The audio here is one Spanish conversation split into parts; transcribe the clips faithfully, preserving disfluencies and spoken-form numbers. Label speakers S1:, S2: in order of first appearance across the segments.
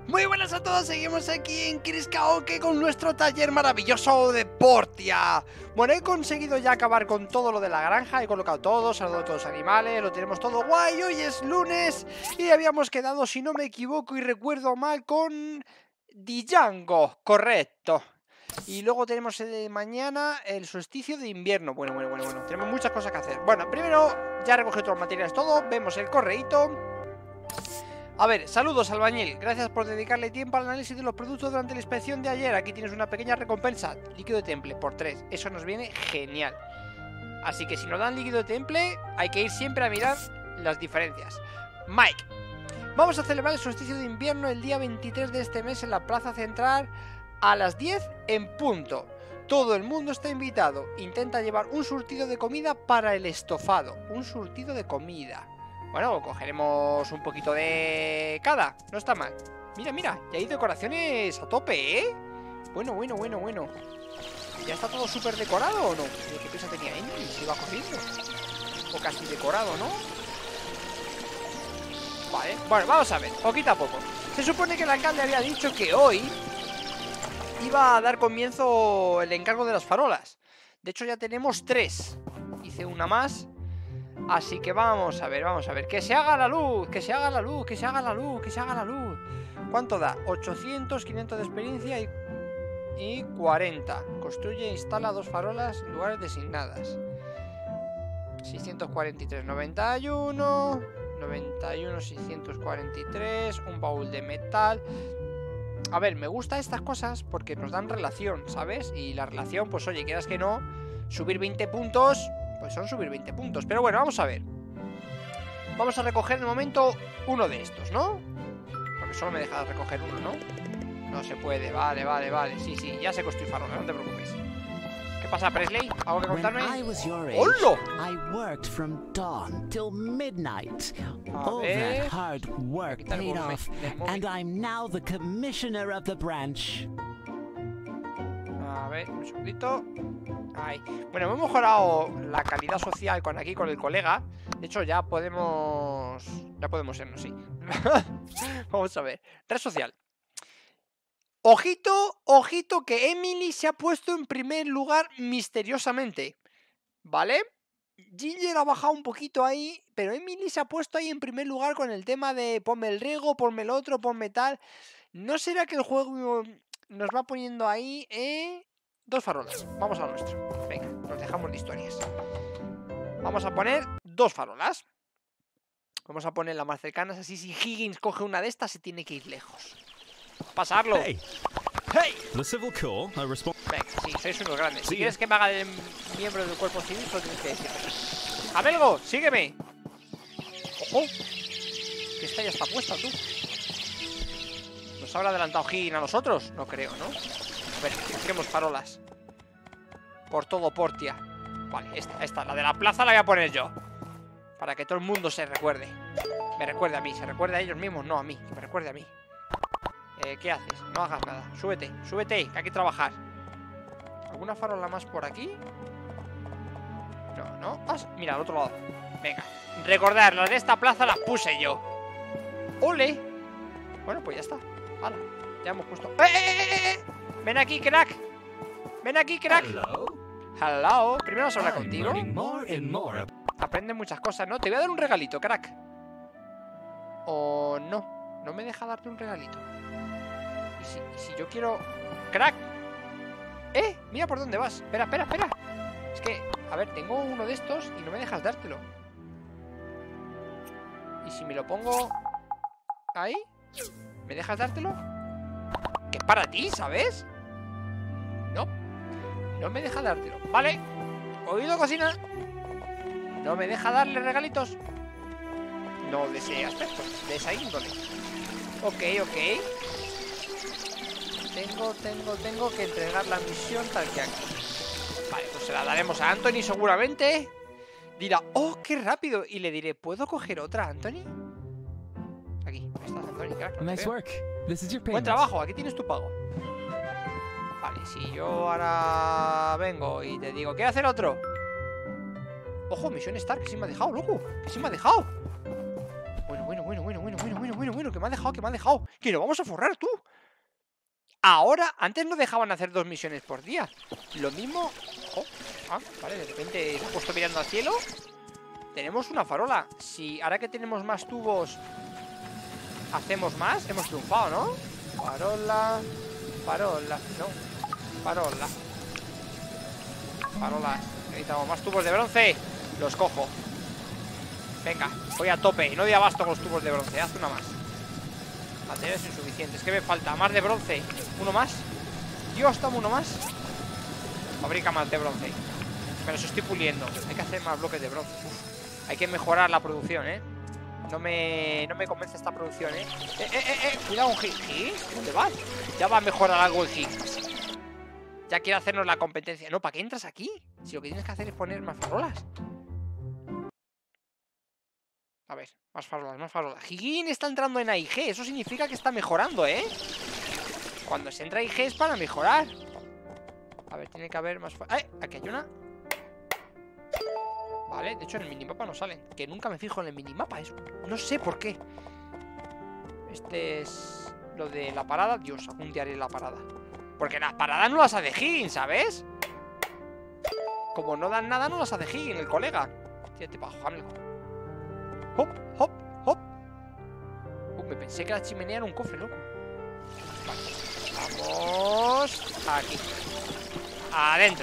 S1: Muy buenas a todos, seguimos aquí en Chris Karaoke con nuestro taller maravilloso de Portia. Bueno, he conseguido ya acabar con todo lo de la granja, he colocado todo, saludado a todos los animales, lo tenemos todo guay. Hoy es lunes y habíamos quedado, si no me equivoco y recuerdo mal, con Django, correcto. Y luego tenemos el de mañana el solsticio de invierno. Bueno, bueno, bueno, bueno, tenemos muchas cosas que hacer. Bueno, primero ya recogí todos los materiales, todo, vemos el correíto. A ver, saludos albañil, gracias por dedicarle tiempo al análisis de los productos durante la inspección de ayer. Aquí tienes una pequeña recompensa, líquido de temple por tres, eso nos viene genial. Así que si nos dan líquido de temple, hay que ir siempre a mirar las diferencias. Mike, vamos a celebrar el solsticio de invierno el día veintitrés de este mes en la plaza central a las diez en punto. Todo el mundo está invitado, intenta llevar un surtido de comida para el estofado, un surtido de comida. Bueno, cogeremos un poquito de cada, no está mal. Mira, mira, ya hay decoraciones a tope, ¿eh? Bueno, bueno, bueno, bueno. ¿Ya está todo súper decorado o no? ¿Qué prisa tenía Emily? Se iba corriendo. O casi decorado, ¿no? Vale, bueno, vamos a ver, poquito a poco. Se supone que el alcalde había dicho que hoy iba a dar comienzo el encargo de las farolas. De hecho ya tenemos tres. Hice una más. Así que vamos a ver, vamos a ver. Que se haga la luz, que se haga la luz, que se haga la luz, que se haga la luz. ¿Cuánto da? ochocientos, quinientos de experiencia y, y cuarenta. Construye e instala dos farolas en lugares designadas. seiscientos cuarenta y tres, noventa y uno. noventa y uno, seiscientos cuarenta y tres. Un baúl de metal. A ver, me gustan estas cosas porque nos dan relación, ¿sabes? Y la relación, pues oye, quieras que no, subir veinte puntos... Pues son subir veinte puntos, pero bueno, vamos a ver. Vamos a recoger de momento uno de estos, ¿no? Porque solo me deja recoger uno, ¿no? No se puede, vale, vale, vale. Sí, sí, ya sé construir farolas, no te preocupes. ¿Qué pasa, Presley? ¿Algo que contarme? ¡Hola!
S2: I worked from dawn till midnight.
S1: A
S2: All
S1: ver.
S2: that hard work paid off, and I'm now the commissioner of the branch.
S1: A ver, un segundito. Ahí. Bueno, hemos mejorado la calidad social con aquí, con el colega. De hecho, ya podemos... Ya podemos sernos, sí. Vamos a ver. Red social. Ojito, ojito que Emily se ha puesto en primer lugar misteriosamente. ¿Vale? Ginger ha bajado un poquito ahí, pero Emily se ha puesto ahí en primer lugar con el tema de ponme el riego, ponme el otro, ponme tal. ¿No será que el juego nos va poniendo ahí, eh? Dos farolas, vamos a lo nuestro. Venga, nos dejamos de historias. Vamos a poner dos farolas. Vamos a poner las más cercanas. Así si Higgins coge una de estas se tiene que ir lejos. Pasarlo.
S3: Hey.
S1: Hey.
S3: The Civil Corps are respon-
S1: Venga, sí, sois unos grandes. Si
S3: Sí.
S1: quieres que me haga de miembro del cuerpo civil, solo tienes que decirlo. Abelgo, sígueme. Ojo, que esta ya está puesta, tú. ¿Nos habrá adelantado Higgins a nosotros? No creo, ¿no? A ver, busquemos farolas. Por todo Portia. Vale, esta, esta, la de la plaza la voy a poner yo. Para que todo el mundo se recuerde. Me recuerde a mí, se recuerde a ellos mismos, no a mí. Que me recuerde a mí. eh, ¿Qué haces? No hagas nada, súbete, súbete, que hay que trabajar. ¿Alguna farola más por aquí? No, no, ah, mira, al otro lado. Venga, recordar, las de esta plaza las puse yo. ¡Ole! Bueno, pues ya está. Hala, ya hemos puesto. ¡Eh, eh, eh, eh! Ven aquí, crack. Ven aquí, crack.
S3: Hello.
S1: Hello. Primero vamos a hablar
S3: I'm
S1: contigo.
S3: learning more and more.
S1: Aprende muchas cosas, ¿no? Te voy a dar un regalito, crack. O no. No me deja darte un regalito. ¿Y si, y si yo quiero... ¡Crack! ¡Eh! Mira por dónde vas. Espera, espera, espera. Es que, a ver, tengo uno de estos y no me dejas dártelo. ¿Y si me lo pongo... ahí? ¿Me dejas dártelo? Que es para ti, ¿sabes? No. No me deja dártelo. Vale. Oído, cocina. No me deja darle regalitos. No de ese aspecto, de esa índole. Ok, ok. Tengo, tengo, tengo que entregar la misión tal que aquí. Vale, pues se la daremos a Anthony seguramente. Dirá, oh, qué rápido. Y le diré, ¿puedo coger otra, Anthony? Aquí, ahí estás, Anthony, crack, no te
S2: Nice
S1: veo.
S2: work. This is your
S1: Buen
S2: payment.
S1: trabajo, aquí tienes tu pago. Vale, si yo ahora vengo y te digo, ¿quiero hacer otro? Ojo, misión Star, que sí me ha dejado, loco. Que sí me ha dejado. Bueno, bueno, bueno, bueno, bueno, bueno, bueno, bueno. Bueno, bueno, que me ha dejado, que me ha dejado. Que nos vamos a forrar, tú. Ahora, antes no dejaban hacer dos misiones por día. Lo mismo... Oh, ah, vale, de repente se ha puesto mirando al cielo. Tenemos una farola. Si ahora que tenemos más tubos hacemos más, hemos triunfado, ¿no? Farola... Farola... No. Farola. Farolas. Necesitamos más tubos de bronce. Los cojo. Venga, voy a tope. No doy abasto con los tubos de bronce. Haz una más. Materiales insuficientes. ¿Qué me falta? Más de bronce. ¿Uno más? Dios, toma uno más. Fabrica más de bronce. Me los estoy puliendo. Hay que hacer más bloques de bronce. Uf. Hay que mejorar la producción, ¿eh? No me, no me convence esta producción, ¿eh? Eh, eh, eh, eh. Cuidado, un Higgs. ¿Dónde vas? Ya va a mejorar algo el Higgs. Ya quiere hacernos la competencia. No, ¿para qué entras aquí? Si lo que tienes que hacer es poner más farolas. A ver, más farolas, más farolas. Higgin está entrando en A I G. Eso significa que está mejorando, ¿eh? Cuando se entra a I G es para mejorar. A ver, tiene que haber más... ¡Eh! Aquí hay una. Vale, de hecho en el minimapa no salen. Que nunca me fijo en el minimapa, eso. No sé por qué. Este es... lo de la parada. Dios, algún día haré la parada. Porque las paradas no las hace Higgin, ¿sabes? Como no dan nada, no las hace Higgin, el colega. Tírate para abajo, amigo. Hop, hop, hop. Uh, me pensé que la chimenea era un cofre, loco. Vale. Vamos aquí. Adentro.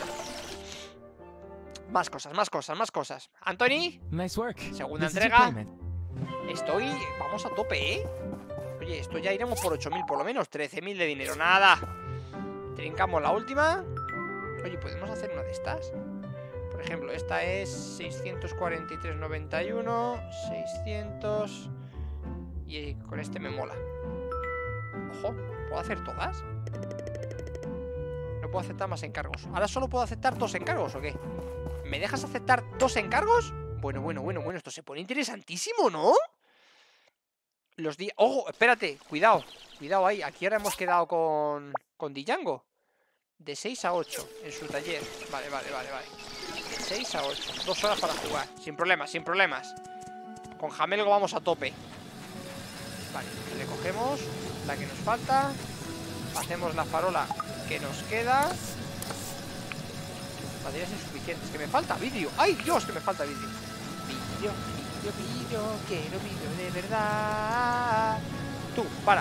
S1: Más cosas, más cosas, más cosas. Anthony.
S4: Nice work.
S1: Segunda entrega. Estoy... Vamos a tope, ¿eh? Oye, esto ya iremos por ocho mil por lo menos. trece mil de dinero, nada. Trincamos la última. Oye, ¿podemos hacer una de estas? Por ejemplo, esta es seiscientos cuarenta y tres noventa y uno. seiscientos. Y con este me mola. Ojo, ¿puedo hacer todas? No puedo aceptar más encargos. ¿Ahora solo puedo aceptar dos encargos o qué? ¿Me dejas aceptar dos encargos? Bueno, bueno, bueno, bueno. Esto se pone interesantísimo, ¿no? Los días... ¡Ojo! Espérate, cuidado. Cuidado ahí. Aquí ahora hemos quedado con... Con Django. De seis a ocho en su taller. Vale, vale, vale, vale. De seis a ocho. Dos horas para jugar. Sin problemas, sin problemas. Con Jamelgo vamos a tope. Vale, le cogemos la que nos falta. Hacemos la farola que nos queda. Materiales insuficientes. Que me falta vídeo. ¡Ay, Dios! Que me falta vídeo. Vídeo, vídeo, vídeo. Quiero vídeo de verdad. Tú, para.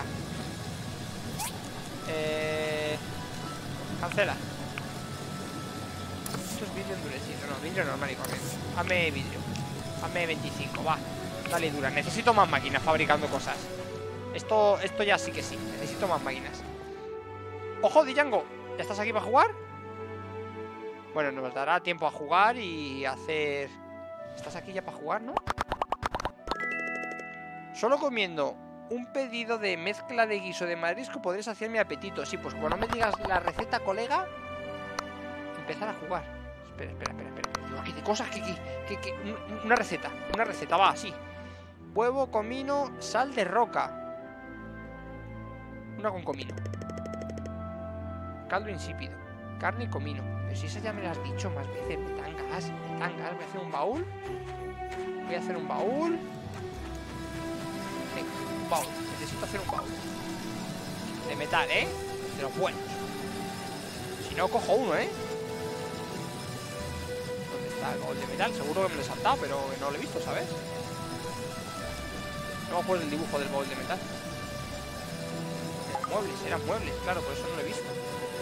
S1: Eh... Cancela. Esto es vídeo endurecido. No, vídeo normal y corriente. Hazme vídeo. Hazme veinticinco, va. Dale dura. Necesito más máquinas fabricando cosas. Esto, esto ya sí que sí. Necesito más máquinas. ¡Ojo, Django! ¿Ya estás aquí para jugar? Bueno, nos dará tiempo a jugar y hacer... ¿Estás aquí ya para jugar, no? Solo comiendo un pedido de mezcla de guiso de marisco podré hacer mi apetito. Sí, pues cuando me digas la receta, colega, empezar a jugar. Espera, espera, espera, espera. Digo, aquí de cosas que, que, que, que... Una receta, una receta, va, así. Huevo, comino, sal de roca. Una con comino. Caldo insípido. Carne y comino. Pero si esas ya me las has dicho más veces. Me dan gas, me dan gas. Voy a hacer un baúl. Voy a hacer un baúl. Venga, un baúl. Necesito hacer un baúl. De metal, ¿eh? De los buenos. Si no, cojo uno, ¿eh? ¿Dónde está el baúl de metal? Seguro que me lo he saltado, pero no lo he visto, ¿sabes? No me acuerdo del dibujo del baúl de metal. Eran muebles, eran muebles, claro, por eso no lo he visto.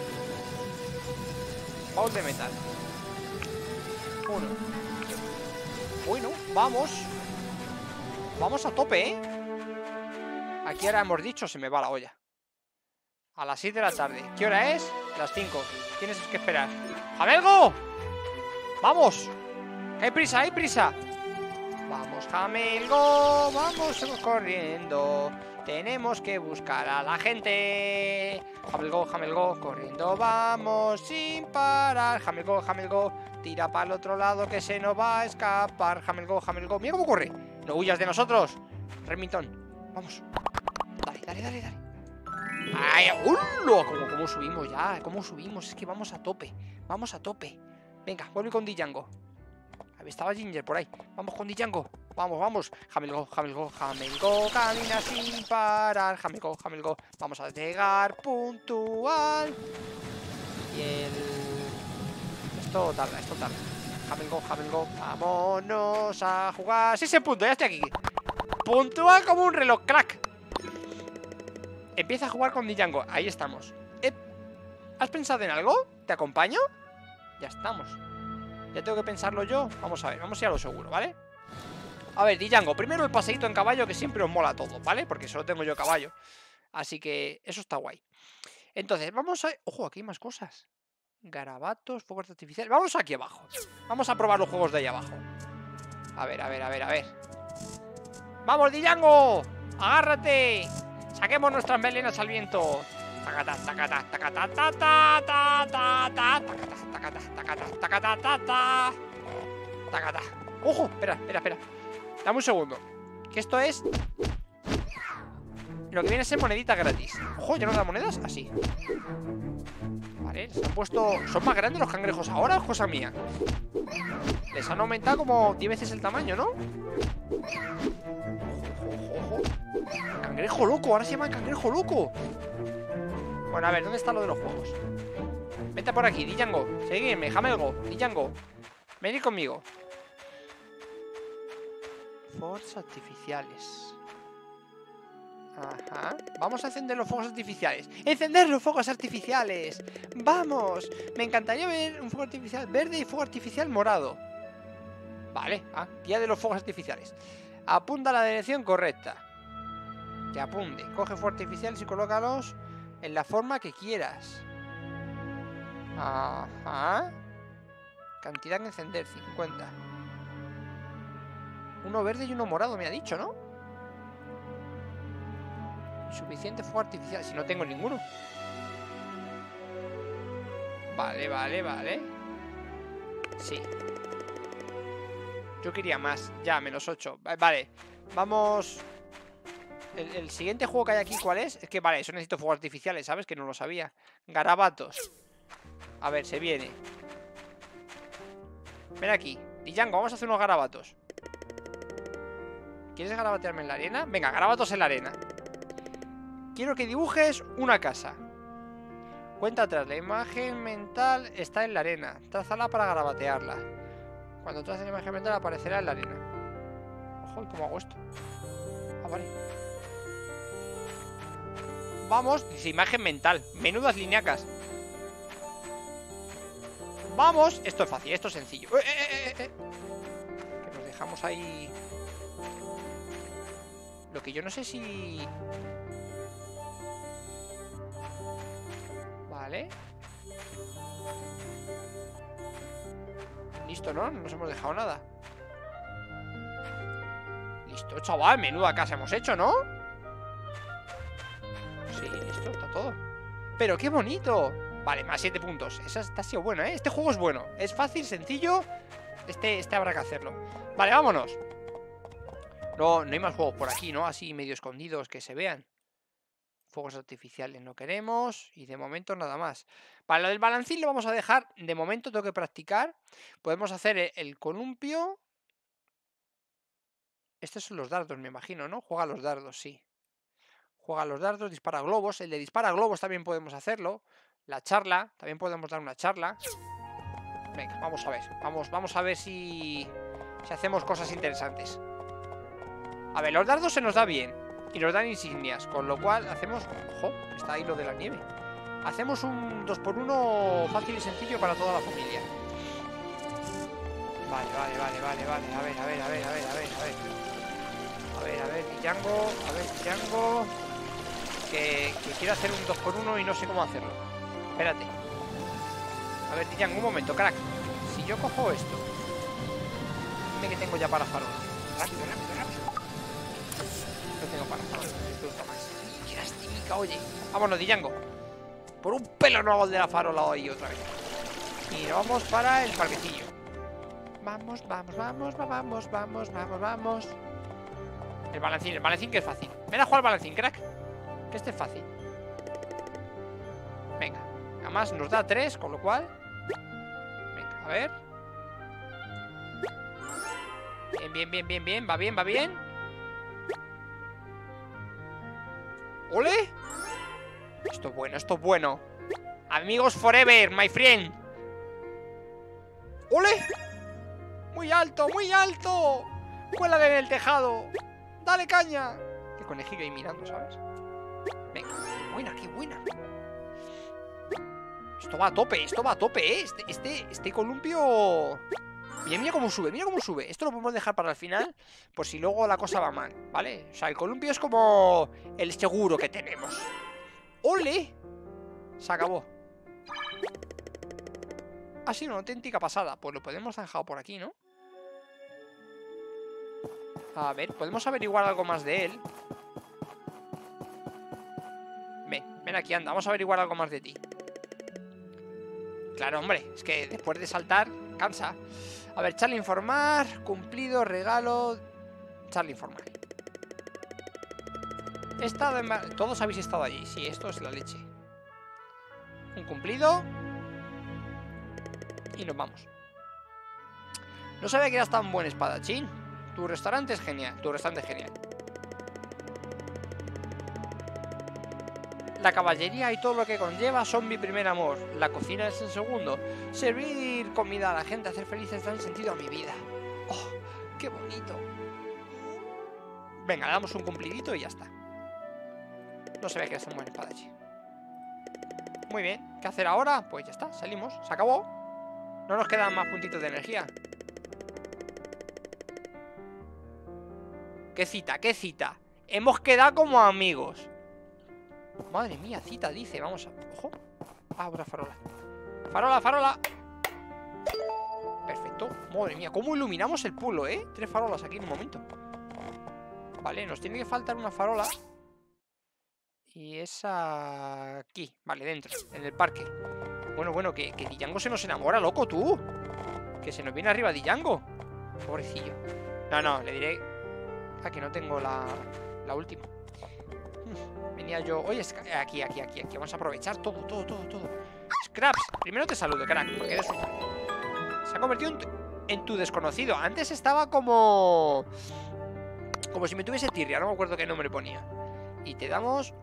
S1: Baúl de metal. Uno. Bueno, vamos. Vamos a tope, ¿eh? Aquí ahora hemos dicho, se me va la olla. A las seis de la tarde. ¿Qué hora es? Las cinco. Tienes que esperar. ¡Jamelgo! ¡Vamos! ¡Hay prisa, hay prisa! Vamos, Jamelgo. Vamos corriendo. Tenemos que buscar a la gente. Jamelgo, Jamelgo, corriendo vamos sin parar. Jamelgo, Jamelgo, tira para el otro lado que se nos va a escapar. Jamelgo, Jamelgo, mira cómo corre. No huyas de nosotros. Remington, vamos. Dale, dale, dale, dale. ¡Ay! ¡Ulo! ¿Cómo, ¿Cómo subimos ya? ¿Cómo subimos? Es que vamos a tope. Vamos a tope. Venga, vuelve con Django. Estaba Ginger por ahí. Vamos con Django. Vamos, vamos. Hamilgo, Hamilgo, Hamilgo. Camina sin parar. Hamilgo, Hamilgo. Vamos a llegar puntual. Y el... Esto tarda, esto tarda. Hamilgo, Hamilgo. Vámonos a jugar. Sí, ese punto, ya estoy aquí. Puntual como un reloj, crack. Empieza a jugar con Django. Ahí estamos. Eh, ¿Has pensado en algo? ¿Te acompaño? Ya estamos. Ya tengo que pensarlo yo. Vamos a ver, vamos a ir a lo seguro, ¿vale? A ver, Django, primero el paseíto en caballo, que siempre os mola todo, ¿vale? Porque solo tengo yo caballo. Así que eso está guay. Entonces, vamos a... Ojo, aquí hay más cosas. Garabatos, fuegos artificiales. Vamos aquí abajo. Vamos a probar los juegos de ahí abajo. A ver, a ver, a ver, a ver. ¡Vamos, Django! ¡Agárrate! Saquemos nuestras melenas al viento. Tacata, tacata, tacata, ta, ta, ta, ta, ta, tacata, tacata, tacata, tacata, ta, ta, tacata. ¡Ojo! Espera, espera, espera. Dame un segundo. Que esto es lo que viene a ser moneditas gratis. Ojo, ¿ya nos da monedas? Así. Vale, les han puesto... ¿Son más grandes los cangrejos ahora o cosa mía? Les han aumentado como diez veces el tamaño, ¿no? Ojo, ojo. Cangrejo loco, ahora se llama cangrejo loco. Bueno, a ver, ¿dónde está lo de los juegos? Vete por aquí, Django. Seguidme, Hamilgo, Django. Venid conmigo. Fuegos artificiales. Ajá. Vamos a encender los fuegos artificiales. ¡Encender los fuegos artificiales! ¡Vamos! Me encantaría ver un fuego artificial verde y fuego artificial morado. Vale, ah, guía de los fuegos artificiales. Apunta a la dirección correcta. Que apunte. Coge fuegos artificiales y colócalos en la forma que quieras. Ajá. Cantidad que encender, cincuenta. Uno verde y uno morado me ha dicho, ¿no? Suficiente fuego artificial. Si no tengo ninguno. Vale, vale, vale. Sí. Yo quería más. Ya, menos ocho. Vale, vamos. El, el siguiente juego que hay aquí, ¿cuál es? Es que, vale, eso necesito fuegos artificiales, ¿sabes? Que no lo sabía. Garabatos. A ver, se viene. Ven aquí. Django, vamos a hacer unos garabatos. ¿Quieres garabatearme en la arena? Venga, garabatos en la arena. Quiero que dibujes una casa. Cuenta atrás. La imagen mental está en la arena. Trázala para garabatearla. Cuando traces la imagen mental aparecerá en la arena. Ojo, ¿y cómo hago esto? Ah, vale. Vamos. Dice imagen mental. Menudas lineacas. Vamos. Esto es fácil, esto es sencillo. Eh, eh, eh, eh. Que nos dejamos ahí. Lo que yo no sé si... Vale. Listo, ¿no? No nos hemos dejado nada. Listo, chaval, menuda casa hemos hecho, ¿no? Sí, listo, está todo. Pero qué bonito. Vale, más siete puntos. Esa está sido buena, ¿eh? Este juego es bueno. Es fácil, sencillo. Este, este habrá que hacerlo. Vale, vámonos. No, no hay más juegos por aquí, ¿no? Así medio escondidos que se vean. Fuegos artificiales no queremos. Y de momento nada más. Para lo del balancín lo vamos a dejar. De momento tengo que practicar. Podemos hacer el, el columpio. Estos son los dardos, me imagino, ¿no? Juega los dardos, sí. Juega los dardos, dispara globos. El de dispara globos también podemos hacerlo. La charla, también podemos dar una charla. Venga, vamos a ver. Vamos, vamos a ver si, si hacemos cosas interesantes. A ver, los dardos se nos da bien. Y nos dan insignias. Con lo cual hacemos... Ojo, está ahí lo de la nieve. Hacemos un dos por uno fácil y sencillo para toda la familia. Vale, vale, vale, vale, vale. A ver, a ver, a ver, a ver, a ver, a ver. A ver, a ver, Django. A ver, Django. Que, que quiero hacer un dos por uno y no sé cómo hacerlo. Espérate. A ver, Django, un momento, crack. Si yo cojo esto. Dime que tengo ya para farol. Rápido, rápido, rápido. No tengo para farol. Esto está más. Qué lástima, oye. Vámonos, Django. Por un pelo no hago el de la farola hoy otra vez. Y nos vamos para el parquecillo. Vamos, vamos, vamos, vamos, vamos, vamos, vamos. El balancín, el balancín que es fácil. Ven a jugar al balancín, crack. Que este es fácil. Venga. Además nos da tres, con lo cual... Venga, a ver. Bien, bien, bien, bien, bien. Va bien, va bien. ¡Ole! Esto es bueno, esto es bueno. Amigos forever, my friend. ¡Ole! Muy alto, muy alto. Cuélale en el tejado. Dale caña. El conejillo ahí mirando, ¿sabes? Venga, qué buena, qué buena. Esto va a tope, esto va a tope, ¿eh? Este, este, este columpio... Mira, mira cómo sube, mira cómo sube. Esto lo podemos dejar para el final, por si luego la cosa va mal, ¿vale? O sea, el columpio es como el seguro que tenemos. ¡Ole! Se acabó. Ha sido una auténtica pasada. Pues lo podemos dejar por aquí, ¿no? A ver, podemos averiguar algo más de él. Ven, ven aquí, anda, vamos a averiguar algo más de ti. Claro, hombre, es que después de saltar, cansa. A ver, Charlie informar, cumplido, regalo. Charlie informar. He estado en... Todos habéis estado allí, sí, esto es la leche. Un cumplido. Y nos vamos. No sabía que eras tan buen espadachín. Tu restaurante es genial, tu restaurante es genial. La caballería y todo lo que conlleva son mi primer amor. La cocina es el segundo. Servir comida a la gente, hacer felices dan sentido a mi vida. ¡Oh, qué bonito! Venga, le damos un cumplidito y ya está. No se ve que es un buen espadachín. Muy bien, ¿qué hacer ahora? Pues ya está, salimos, se acabó. No nos quedan más puntitos de energía. ¿Qué cita? ¿Qué cita? Hemos quedado como amigos. Madre mía, cita dice, vamos a... Ojo. Ah, otra farola. Farola, farola. Perfecto. Madre mía, cómo iluminamos el pueblo, ¿eh? Tres farolas aquí en un momento. Vale, nos tiene que faltar una farola. Y esa... aquí, vale, dentro, en el parque. Bueno, bueno, que, que Django se nos enamora, loco, tú. Que se nos viene arriba Django. Pobrecillo. No, no, le diré... Ah, que no tengo la, la última. Venía yo... Oye, aquí, aquí, aquí, aquí. Vamos a aprovechar todo, todo, todo, todo. Scraps, primero te saludo, crack, porque eres un... Se ha convertido en tu, en tu desconocido. Antes estaba como... Como si me tuviese tirria, no me acuerdo qué nombre ponía. Y te damos...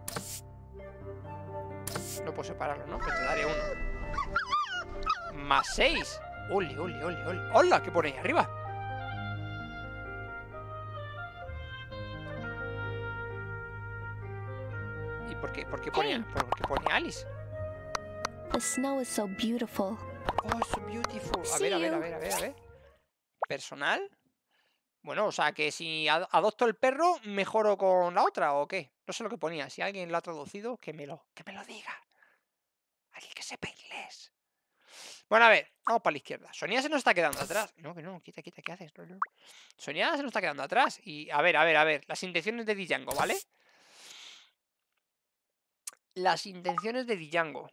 S1: No puedo separarlo, ¿no? Pues te daré uno. Más seis. Ole, ole, ole, ole. ¡Hola! ¿Qué pone ahí arriba? ¿Y por qué? ¿Por qué pone,
S4: Hey.
S1: por qué pone Alice?
S4: The snow is so beautiful.
S1: Oh, it's so beautiful. A ver, a ver, a ver, a ver, a ver. ¿Personal? Bueno, o sea, que si ad- adopto el perro, ¿mejoro con la otra o qué? No sé lo que ponía. Si alguien lo ha traducido, que me lo, que me lo diga. Alguien que sepa inglés. Bueno, a ver, vamos para la izquierda. Sonia se nos está quedando atrás. No, que no, quita, quita, ¿qué haces? No, no. Sonia se nos está quedando atrás. Y, a ver, a ver, a ver. Las intenciones de Django, ¿vale? Las intenciones de Django.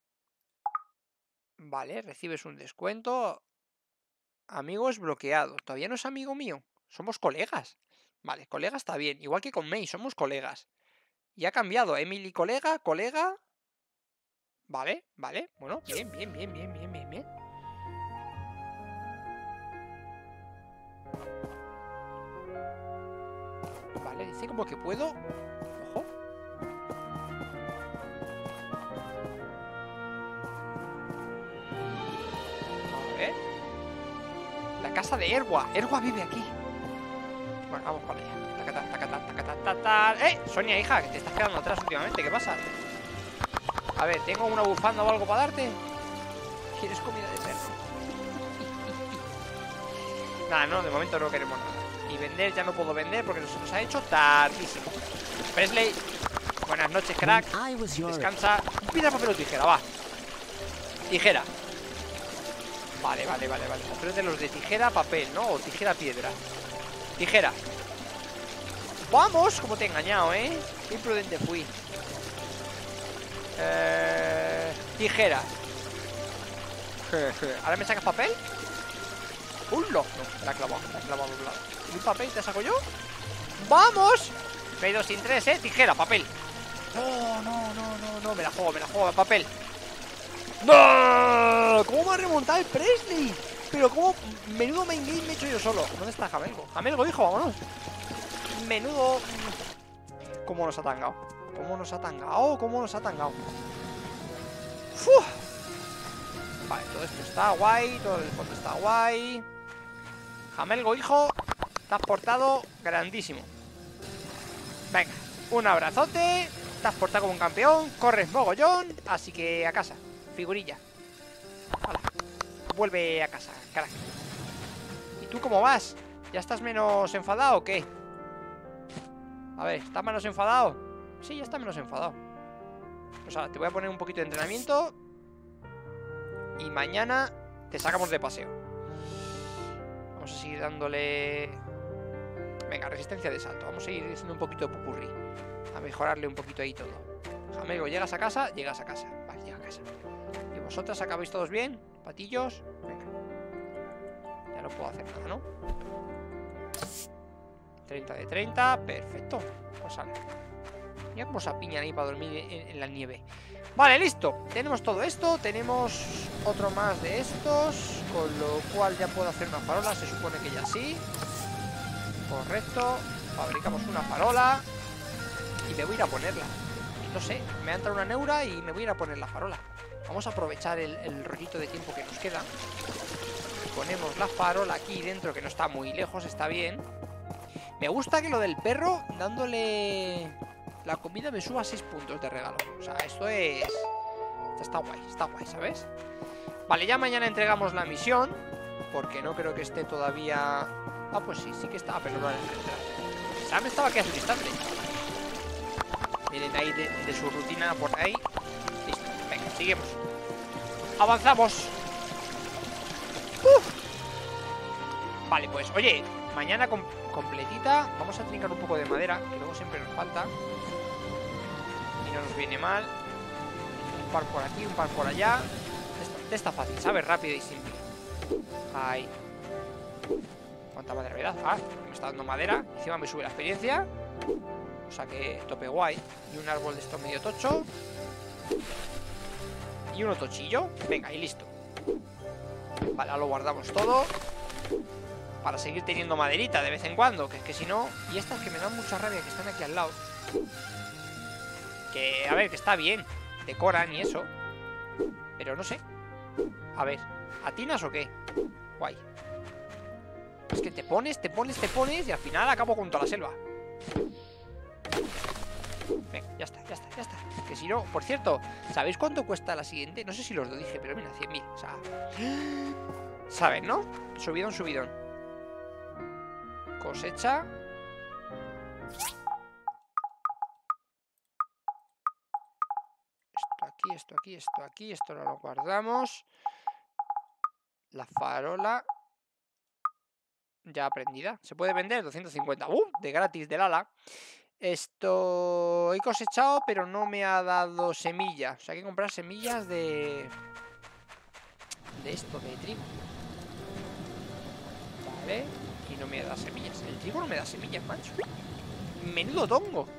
S1: Vale, recibes un descuento. Amigo es bloqueado. Todavía no es amigo mío. Somos colegas. Vale, colega está bien. Igual que con May, somos colegas. Y ha cambiado. Emily colega, colega. Vale, vale. Bueno, bien, bien, bien, bien, bien, bien, bien. Vale, dice como que puedo. Ojo. A ver. La casa de Erwa. Erwa vive aquí. Bueno, vamos para allá. Tacatá, tacatá, tacatá, tacatá. ¡Eh! Sonia, hija, que te estás quedando atrás últimamente. ¿Qué pasa? A ver, ¿tengo una bufanda o algo para darte? ¿Quieres comida de perro? Nada, no, de momento no queremos nada. Y vender ya no puedo vender porque se nos ha hecho tardísimo. Presley, buenas noches, crack.
S2: I was your
S1: Descansa. Piedra, papel o tijera, va. Tijera. Vale, vale, vale, vale. Ofrece los de tijera, papel, ¿no? O tijera, piedra. Tijera. Vamos, como te he engañado, ¿eh? Qué imprudente fui. Eh, tijera. ¿Ahora me sacas papel? ¡Un no! No, la he clavado, la he clavado de un lado. ¿Y un papel te saco yo? ¡Vamos! Me he ido sin tres, ¿eh? Tijera, papel. No, no, no, no, no. Me la juego, me la juego, papel. ¡No! ¿Cómo me ha remontado el Presley? Pero como menudo main game me he hecho yo solo. ¿Dónde está Jamelgo? Jamelgo, hijo, vámonos. Menudo... ¿Cómo nos ha tangado? ¿Cómo nos ha tangado? ¿Cómo nos ha tangado? ¡Uf! Vale, todo esto está guay. Todo el fondo está guay. Jamelgo, hijo, te has portado grandísimo. Venga, un abrazote. Te has portado como un campeón. Corres mogollón. Así que a casa, figurilla. Hala. Vuelve a casa, carajo. ¿Y tú cómo vas? ¿Ya estás menos enfadado o qué? A ver, ¿estás menos enfadado? Sí, ya está menos enfadado. Pues ahora te voy a poner un poquito de entrenamiento. Y mañana te sacamos de paseo. Vamos a seguir dándole... Venga, resistencia de salto. Vamos a ir haciendo un poquito de pupurrí. A mejorarle un poquito ahí todo. Jamelgo, ¿llegas a casa? Llegas a casa. Vale, llega a casa. ¿Y vosotras acabáis todos bien? ¿Patillos? Venga. Ya no puedo hacer nada, ¿no? treinta de treinta, perfecto. Pues sale. Mira cómo se apiñan ahí para dormir en, en la nieve. Vale, listo. Tenemos todo esto. Tenemos otro más de estos. Con lo cual ya puedo hacer una farola. Se supone que ya sí. Correcto. Fabricamos una farola. Y me voy a ir a ponerla. No sé, me ha entrado una neura y me voy a ir a poner la farola. Vamos a aprovechar el, el rollito de tiempo que nos queda. Ponemos la farola aquí dentro, que no está muy lejos, está bien. Me gusta que lo del perro, dándole la comida, me suba seis puntos de regalo. O sea, esto es... Esto está guay, está guay, ¿sabes? Vale, ya mañana entregamos la misión, porque no creo que esté todavía... Ah, pues sí, sí que está, pero no la he entregado. Sam estaba aquí hace un instante. Miren ahí de, de su rutina por ahí. Listo, venga, seguimos. Avanzamos. Uf. Vale, pues, oye, mañana com completita. Vamos a trincar un poco de madera, que luego siempre nos falta. Y no nos viene mal. Un par por aquí, un par por allá. Esta, está fácil, ¿sabes? Rápido y simple. Ahí. ¿Cuánta madera me da? Ah, me está dando madera. Encima me sube la experiencia. O sea que tope guay. Y un árbol de esto medio tocho. Y uno tochillo. Venga, y listo. Vale, ahora lo guardamos todo. Para seguir teniendo maderita de vez en cuando. Que es que si no... Y estas que me dan mucha rabia, que están aquí al lado. Que, a ver, que está bien. Decoran y eso. Pero no sé. A ver, ¿atinas o qué? Guay. Es que te pones, te pones, te pones. Y al final acabo con toda la selva. Venga, ya está, ya está, ya está. Que si no, por cierto, ¿sabéis cuánto cuesta la siguiente? No sé si los lo dije, pero mira, cien mil. O sea, ¿saben, no? Subidón, subidón. Cosecha. Esto aquí, esto aquí, esto aquí. Esto no lo guardamos. La farola. Ya aprendida. Se puede vender doscientos cincuenta. ¡Uh! De gratis del ala. Esto he cosechado, pero no me ha dado semillas. O sea, hay que comprar semillas de... De esto, de trigo. Vale. Y no me da semillas. El trigo no me da semillas, macho. Menudo tongo.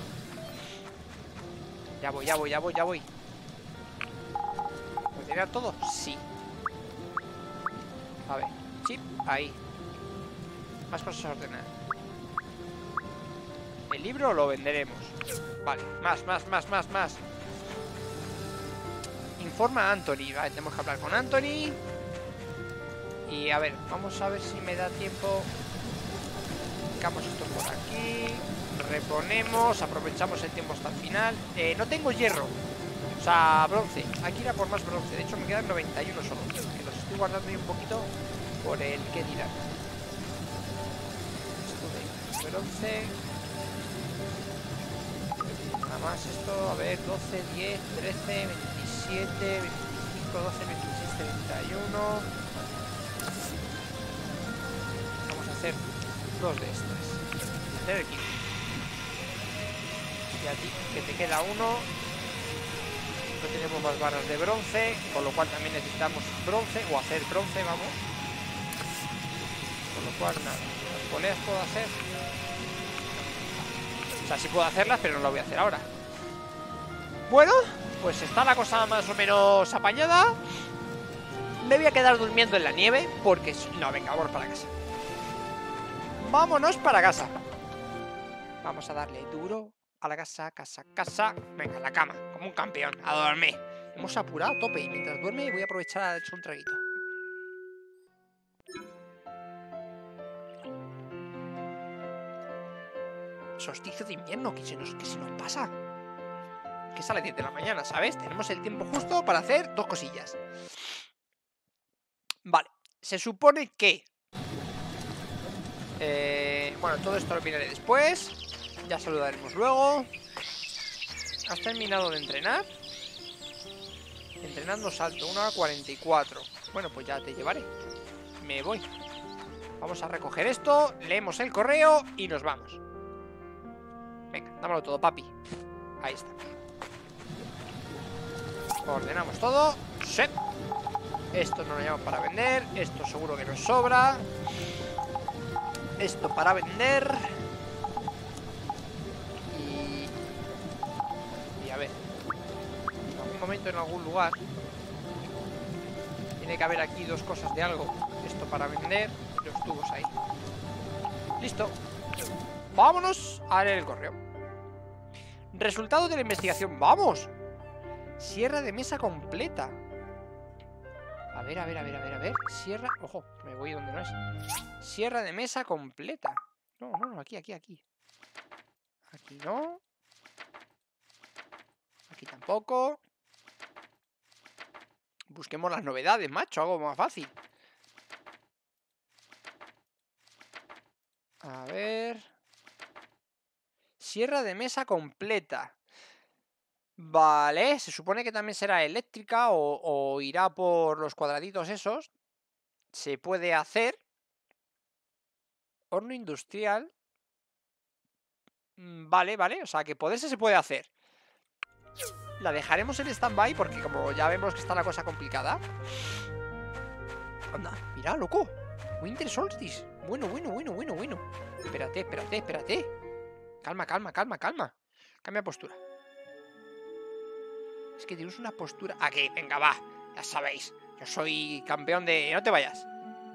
S1: Ya voy, ya voy, ya voy, ya voy. ¿Puedo tirar todo? Sí. A ver, chip, ahí. Más cosas a ordenar. El libro lo venderemos. Vale, más, más, más, más, más. Informa a Anthony. Vale, tenemos que hablar con Anthony. Y a ver, vamos a ver si me da tiempo. Sacamos esto por aquí. Reponemos, aprovechamos el tiempo hasta el final. eh, No tengo hierro. O sea, bronce. Hay que ir a por más bronce. De hecho me quedan noventa y uno solo. Que los estoy guardando ahí un poquito por el que dirán. Esto de bronce. Nada más esto, a ver, doce, diez, trece, veintisiete, veinticinco, doce, veintiséis, treinta y uno. Vamos a hacer dos de estas. Hacer el quince. Y a ti, que te queda uno. No tenemos más barras de bronce, con lo cual también necesitamos bronce, o hacer bronce, vamos. Con lo cual, nada, las poleas puedo hacer. O sea, sí puedo hacerlas, pero no lo voy a hacer ahora. Bueno, pues está la cosa más o menos apañada. Me voy a quedar durmiendo en la nieve porque... No, venga, vamos para casa. Vámonos para casa. Vamos a darle duro a la casa, casa, casa. Venga, a la cama, como un campeón, a dormir. Hemos apurado a tope y mientras duerme voy a aprovechar a echar un traguito. Solsticio de invierno, que se nos, que se nos pasa. Que sale diez de la mañana, ¿sabes? Tenemos el tiempo justo para hacer dos cosillas. Vale, se supone que... Eh, bueno, todo esto lo miraré después. Ya saludaremos luego. ¿Has terminado de entrenar? Entrenando salto, una hora cuarenta y cuatro. Bueno, pues ya te llevaré. Me voy. Vamos a recoger esto, leemos el correo y nos vamos. Venga, dámelo todo, papi. Ahí está. Ordenamos todo. Sí. Esto no lo llevamos para vender. Esto seguro que nos sobra. Esto para vender. Y... Y a ver, en algún momento, en algún lugar, tiene que haber aquí dos cosas de algo. Esto para vender y los tubos ahí. Listo. Vámonos a leer el correo. Resultado de la investigación. ¡Vamos! Sierra de mesa completa. A ver, a ver, a ver, a ver, a ver. Sierra... Ojo, me voy donde no es. Sierra de mesa completa. No, no, no, aquí, aquí, aquí. Aquí no. Aquí tampoco. Busquemos las novedades, macho. Algo más fácil. A ver... Sierra de mesa completa. Vale, se supone que también será eléctrica o, o irá por los cuadraditos esos. Se puede hacer. Horno industrial. Vale, vale, o sea que poderse se puede hacer. La dejaremos en stand-by porque como ya vemos que está la cosa complicada. Anda, mira, loco. Winter Solstice. Bueno, bueno, bueno, bueno, bueno. Espérate, espérate, espérate. Calma, calma, calma, calma. Cambia postura. Es que tienes una postura... Aquí, venga, va. Ya sabéis. Yo soy campeón de... No te vayas.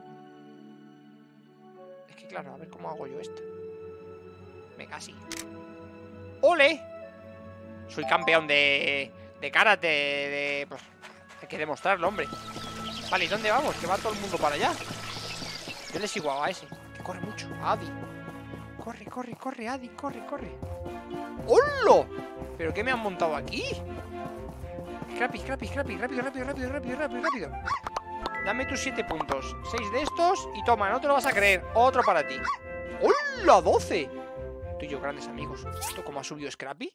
S1: Es que claro, a ver cómo hago yo esto. Venga, así. ¡Ole! Soy campeón de... De karate, de... Pues, hay que demostrarlo, hombre. Vale, ¿y dónde vamos? Que va todo el mundo para allá. Yo le sigo a ese. Que corre mucho. A Adi. Corre, corre, corre, Adi. Corre, corre. ¡Hola! ¿Pero qué me han montado aquí? Scrappy, Scrappy, Scrappy, rápido, rápido, rápido, rápido, rápido, rápido. Dame tus siete puntos. Seis de estos y toma, no te lo vas a creer. Otro para ti. ¡Hola! doce. Tú y yo, grandes amigos. ¿Esto cómo ha subido Scrappy?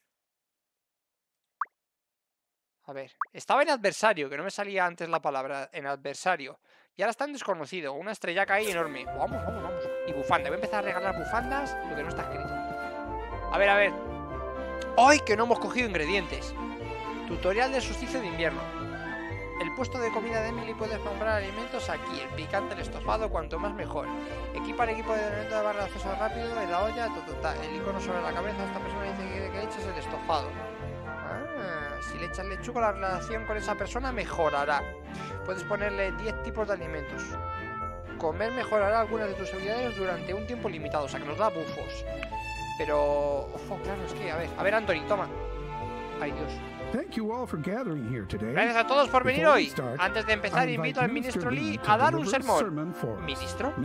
S1: A ver, estaba en adversario, que no me salía antes la palabra en adversario. Y ahora está en desconocido, una estrellaca ahí enorme. Vamos, vamos, vamos. Y bufanda, voy a empezar a regalar bufandas, lo que no está escrito. A ver, a ver. ¡Ay, que no hemos cogido ingredientes! Tutorial de solsticio de invierno. El puesto de comida de Emily, puedes comprar alimentos aquí. El picante, el estofado, cuanto más mejor. Equipa el equipo de elemento de barra de acceso rápido en la olla, ta, ta, ta. El icono sobre la cabeza. Esta persona dice que, que le eches el estofado. Ah, si le echas lechuga, la relación con esa persona mejorará. Puedes ponerle diez tipos de alimentos. Comer mejorará algunas de tus habilidades durante un tiempo limitado. O sea, que nos da bufos. Pero... Ojo, claro, es que... A ver, a ver, Anthony, toma. Ay, Dios. Gracias a todos por venir hoy. Antes de empezar, invito al ministro Lee a dar un sermón. ¿Ministro?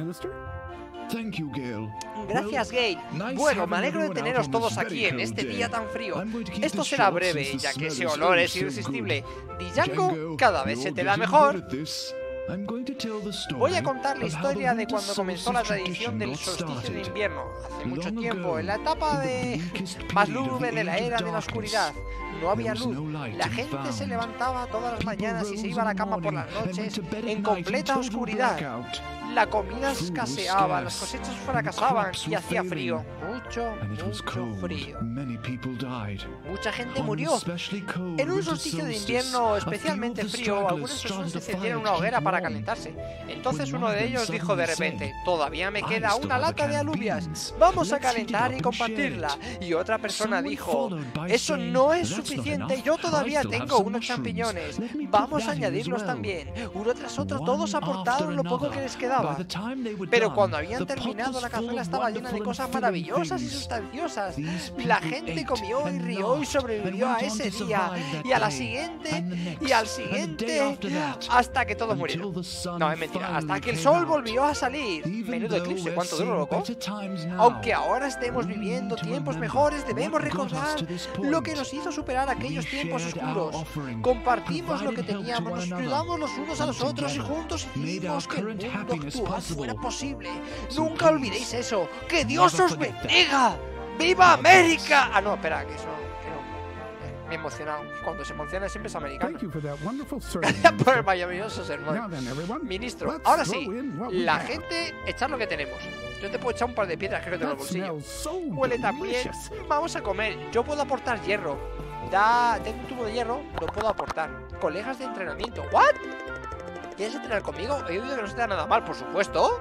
S1: Gracias, Gale. Bueno, me alegro de teneros todos aquí en este día tan frío. Esto será breve, ya que ese olor es irresistible. Django, cada vez se te da mejor. Voy a contar la historia de cuando comenzó la tradición del solsticio de invierno. Hace mucho tiempo, en la etapa de más lúgubre de la era de la oscuridad. No había luz. La gente se levantaba todas las mañanas y se iba a la cama por las noches en completa oscuridad. La comida escaseaba, las cosechas fracasaban y hacía frío. Mucho, mucho frío. Mucha gente murió. En un solsticio de invierno especialmente frío, algunas personas encendieron una hoguera para para calentarse. Entonces uno de ellos dijo de repente: todavía me queda una lata de alubias, vamos a calentar y compartirla. Y otra persona dijo: eso no es suficiente, yo todavía tengo unos champiñones, vamos a añadirlos también. Uno tras otro todos aportaron lo poco que les quedaba. Pero cuando habían terminado, la cazuela estaba llena de cosas maravillosas y sustanciosas. La gente comió y rió y sobrevivió a ese día, y a la siguiente, y al siguiente, hasta que todos murieron. No, es mentira, hasta que el sol volvió a salir. Menudo eclipse, ¿cuánto duró, loco? Aunque ahora estemos viviendo tiempos mejores, debemos recordar lo que nos hizo superar aquellos tiempos oscuros. Compartimos lo que teníamos, nos ayudamos los unos a los otros y juntos hicimos que el mundo actual fuera posible. Nunca olvidéis eso. ¡Que Dios os bendiga! ¡Viva América! Ah, no, espera, que eso... que no. Me he emocionado. Cuando se emociona siempre es americano. Gracias por el maravilloso sermón. Ministro, ahora sí, la gente, echar lo que tenemos. Yo te puedo echar un par de piedras que tengo en el bolsillo. Huele tan bien. Vamos a comer. Yo puedo aportar hierro. Da, tengo un tubo de hierro, lo puedo aportar. Colegas de entrenamiento. ¿What? ¿Quieres entrenar conmigo? He oído que no se te da nada mal, por supuesto.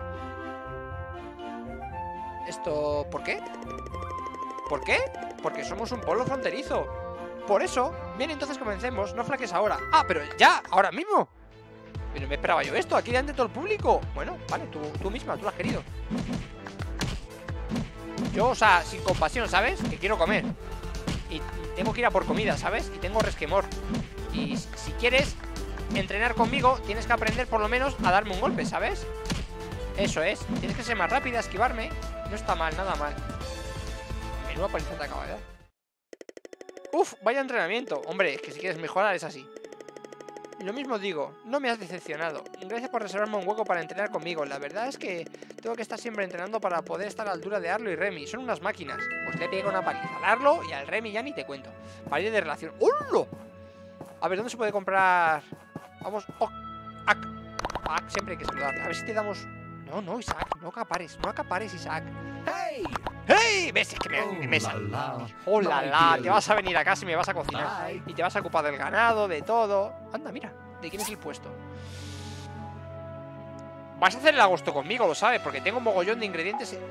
S1: Esto... ¿por qué? ¿Por qué? Porque somos un pueblo fronterizo. Por eso. Bien, entonces comencemos. No flaques ahora. Ah, pero ya, ahora mismo. Pero me esperaba yo esto, aquí delante de todo el público. Bueno, vale, tú, tú misma, tú lo has querido. Yo, o sea, sin compasión, ¿sabes? Que quiero comer. Y tengo que ir a por comida, ¿sabes? Y tengo resquemor. Y si quieres entrenar conmigo, tienes que aprender por lo menos a darme un golpe, ¿sabes? Eso es. Tienes que ser más rápida, esquivarme. No está mal, nada mal. Menuda paliza te acaba de dar. Uf, vaya entrenamiento. Hombre, es que si quieres mejorar es así. Lo mismo digo, no me has decepcionado. Gracias por reservarme un hueco para entrenar conmigo. La verdad es que tengo que estar siempre entrenando para poder estar a la altura de Arlo y Remy. Son unas máquinas. Pues le pego una paliza al Arlo y al Remy ya ni te cuento. Pared de relación. ¡Hola! A ver, ¿dónde se puede comprar? Vamos. Oh, ac, ac, siempre hay que saludar. A ver si te damos... No, no, Isaac, no acapares. No acapares, Isaac. ¡Hey! ¡Hey! ¿Ves? Es que me...
S3: Oh,
S1: me
S3: la, la.
S1: ¡Oh, la, la! Te vas a venir a casa y me vas a cocinar. Y te vas a ocupar del ganado, de todo. Anda, mira. ¿De quién es el puesto? Vas a hacer el agosto conmigo, lo sabes, porque tengo un mogollón de ingredientes en...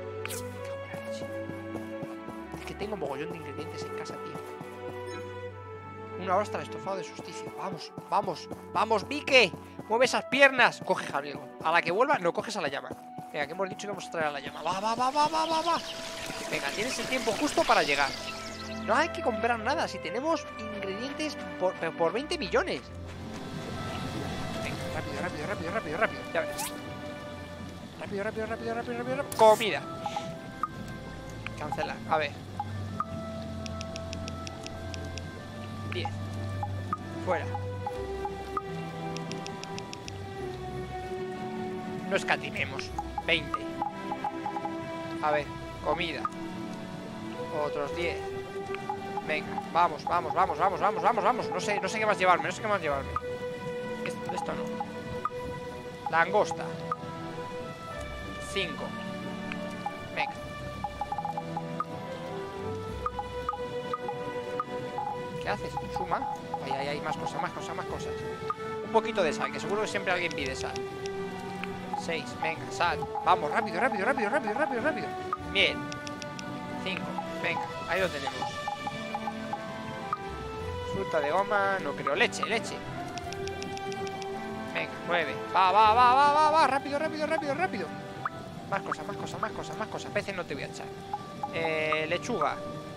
S1: Es que tengo un mogollón de ingredientes en casa, tío. Una ostra estofado de susticio. Vamos, vamos, vamos, Pique. Mueve esas piernas. Coge Javier. A la que vuelva, no coges a la llama. Venga, que hemos dicho que vamos a traer a la llama. Va, va, va, va, va, va, va. Venga, tienes el tiempo justo para llegar. No hay que comprar nada. Si tenemos ingredientes por, por veinte millones. Venga, rápido, rápido, rápido, rápido, rápido. Ya verás. Rápido, rápido, rápido, rápido, rápido, rápido. Comida. Cancelar. A ver. diez. Fuera. No escatimemos. veinte. A ver, comida. Otros diez. Venga, vamos, vamos, vamos, vamos, vamos, vamos, vamos. No sé, no sé qué más llevarme, no sé qué más llevarme. Esto, esto no. Langosta. cinco. Venga. ¿Qué haces? Suma. Ahí, ahí, hay más cosas, más cosas, más cosas. Un poquito de sal, que seguro que siempre alguien pide sal. seis, venga, sal. Vamos, rápido, rápido, rápido, rápido, rápido, rápido. Miel. cinco, venga, ahí lo tenemos. Fruta de goma, no creo. Leche, leche. Venga, nueve. Va, va, va, va, va, va. Rápido, rápido, rápido, rápido. Más cosas, más cosas, más cosas, más cosas. Peces no te voy a echar. Eh, lechuga.